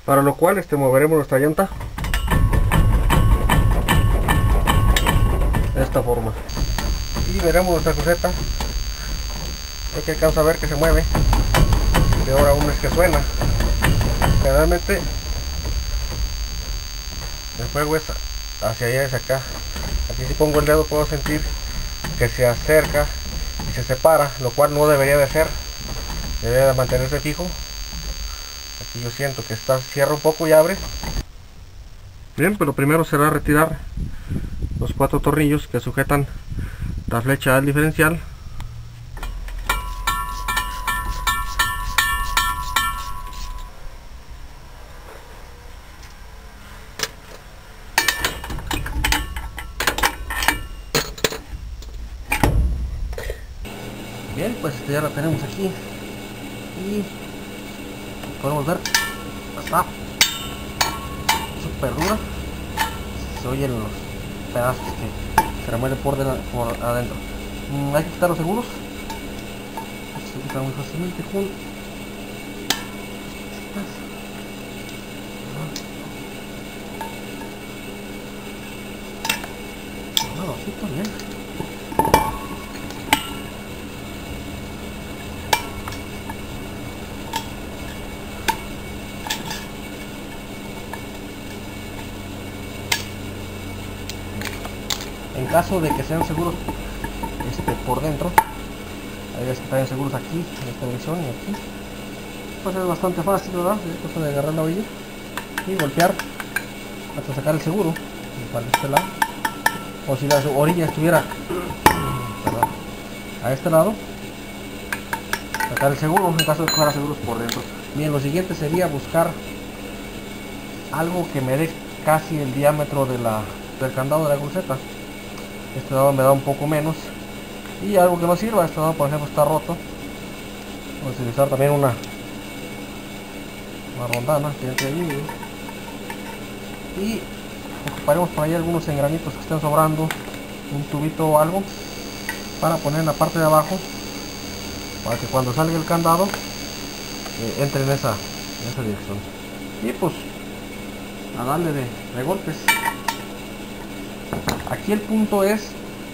para lo cual moveremos nuestra llanta de esta forma y veremos nuestra cruceta. Aquí alcanza a ver que se mueve, y ahora aún es que suena. Generalmente el fuego es hacia allá, hacia acá. Aquí si pongo el dedo puedo sentir que se acerca y se separa, lo cual no debería de ser, debería de mantenerse fijo. Aquí yo siento que cierra un poco y abre. Bien, pues lo primero será retirar los 4 tornillos que sujetan la flecha al diferencial. Bien, pues ya la tenemos aquí y podemos ver, está súper dura, se oyen los pedazos que se remueven por adentro. Hay que quitar los seguros, se quita muy fácilmente con bien. En caso de que sean seguros por dentro, hay que estar seguros aquí, en esta dirección y aquí, pues es bastante fácil, ¿verdad? Es cosa de agarrar la orilla y golpear hasta sacar el seguro para este lado, o si la orilla estuviera a este lado, sacar el seguro en caso de que fuera seguros por dentro. Bien, lo siguiente sería buscar algo que me dé casi el diámetro del candado de la cruceta. Este lado me da un poco menos, y algo que no sirva. Este lado por ejemplo está roto. Vamos a utilizar también una rondana que entre ahí, y ocuparemos por ahí algunos engranitos que estén sobrando, un tubito o algo para poner en la parte de abajo, para que cuando salga el candado entre en esa dirección. Y pues a darle de golpes. Aquí el punto es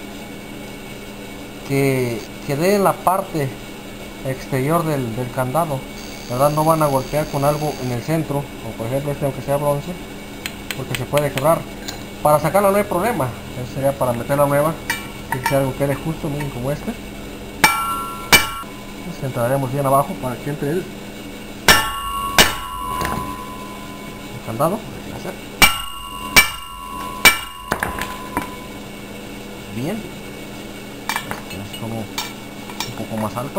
que dé la parte exterior del candado, ¿verdad? No van a golpear con algo en el centro, o por ejemplo aunque sea bronce, porque se puede quebrar. Para sacarlo no hay problema, eso sería para meter la nueva, que algo quede justo, miren, como este. Centraremos bien abajo para que entre el candado. Bien, es como un poco más alto.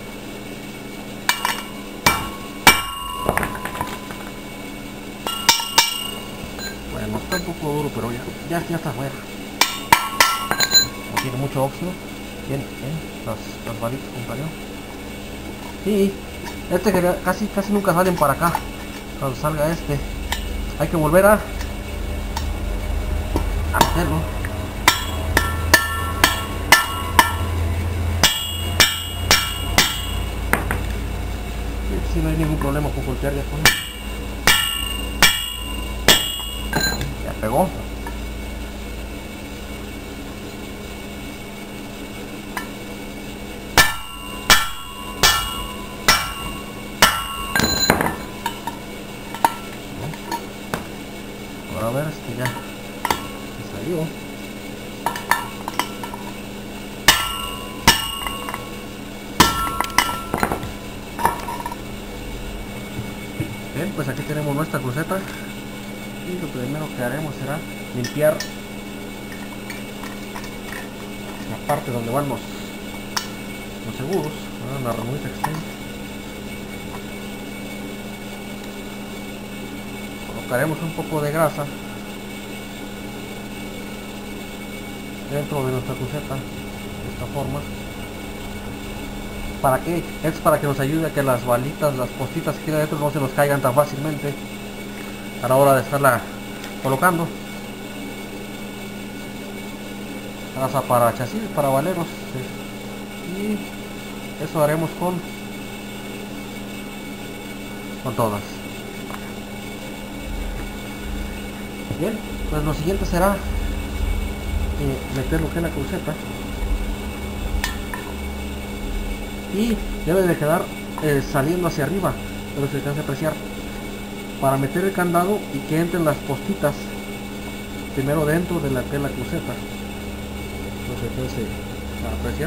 Bueno, está un poco duro, pero ya está afuera. No tiene mucho óxido. Bien, las balitas compañero. Y que casi nunca salen para acá. Cuando salga hay que volver a hacerlo. Si no hay ningún problema con golpear ya con él. Ya pegó. Ahora a ver, ya se salió. Bien, pues aquí tenemos nuestra cruceta, y lo primero que haremos será limpiar la parte donde van los seguros, la ramita que está ahí. Colocaremos un poco de grasa dentro de nuestra cruceta de esta forma. ¿Para qué? Es para que nos ayude a que las balitas, las postitas que quedan dentro no se nos caigan tan fácilmente a la hora de estarla colocando. Grasa para chasis, para valeros, sí. Y eso haremos con todas. Bien, pues lo siguiente será meter lo que es la cruceta, y debe de quedar saliendo hacia arriba, pero se alcanza a apreciar, para meter el candado y que entren las postitas primero dentro de la que es la cruceta. Entonces a apreciar.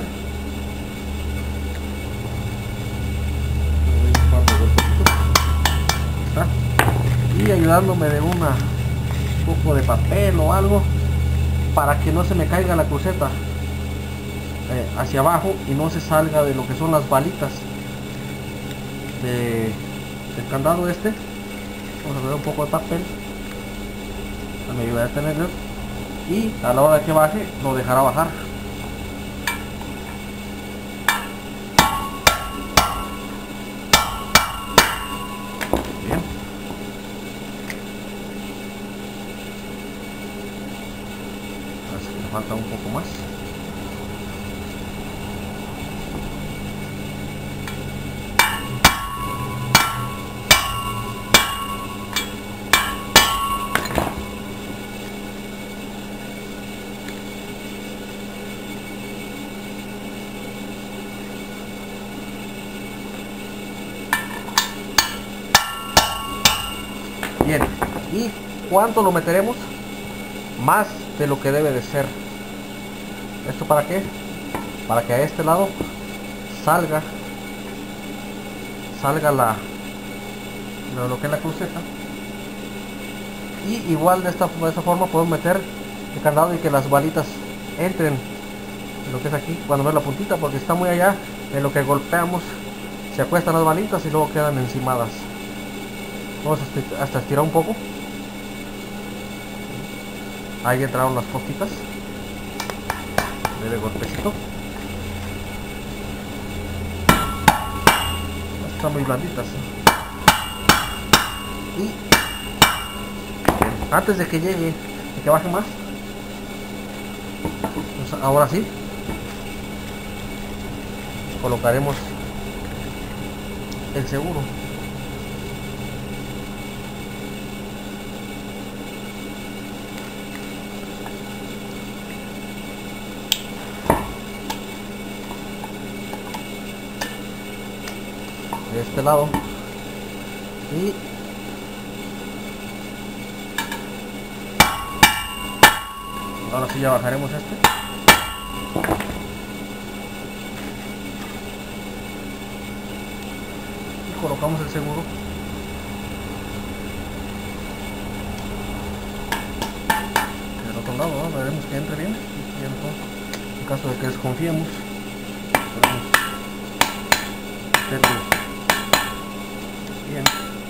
¿Está? Y ayudándome de un poco de papel o algo para que no se me caiga la cruceta hacia abajo y no se salga de lo que son las balitas del candado este. Vamos a poner un poco de papel, me ayuda a tenerlo, y a la hora de que baje lo dejará bajar. Bien, así que me falta un poco más. Bien, ¿y cuánto lo meteremos? Más de lo que debe de ser. ¿Esto para qué? Para que a este lado salga lo que es la cruceta, y igual de esta forma podemos meter el candado y que las balitas entren en lo que es aquí cuando ve la puntita, porque está muy allá, en lo que golpeamos se acuestan las balitas y luego quedan encimadas. Vamos hasta estirar un poco. Ahí entraron las postitas de golpecito. Están muy blanditas. Y antes de que llegue, de que baje más, pues ahora sí colocaremos el seguro. De este lado, y ahora sí ya bajaremos este. Y colocamos el seguro. Del otro lado, ¿no? Veremos que entre bien. En caso de que desconfiemos, podemos meterlo bien.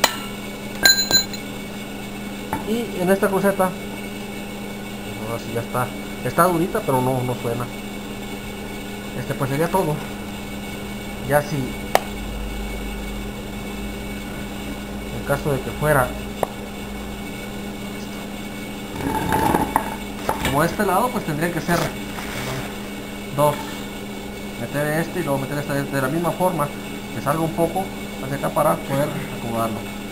Y en esta cruceta, ahora sí ya está durita, pero no suena. Pues sería todo. Ya si en caso de que fuera como este lado, pues tendría que ser dos, meter este y luego meter este de la misma forma, que salga un poco hacia acá para poder acomodarlo.